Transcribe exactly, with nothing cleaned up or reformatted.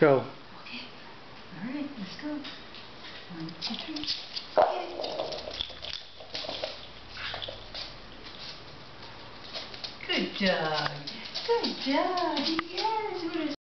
Go. Okay. All right, let's go. One, two, three. Get it. Good dog. Good dog. Yes. What a